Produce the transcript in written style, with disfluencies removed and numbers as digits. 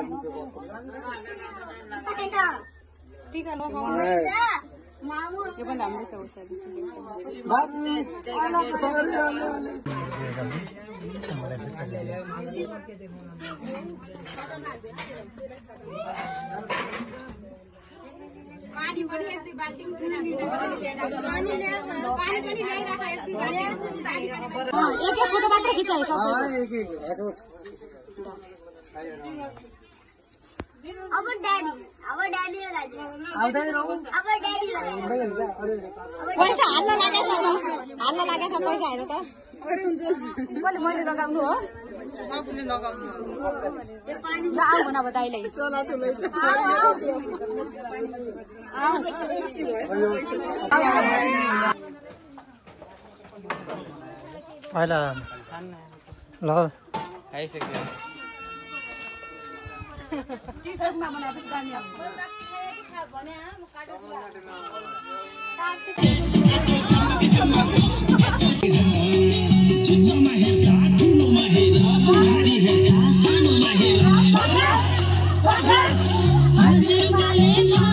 टीका लगाउनु यो पनि राम्रै छ पानी पनि एक बाल्टी एक फोटो मात्र खिचाइ अब डैडी पैसा हाल्न लागेछ पैसा हेर त कसले मैले लगाउनु हो आफूले लगाउनु ल आऊ भन अब दाइले पहिला ल आइसक्यो टिकटमा बनाएको गानी हजुर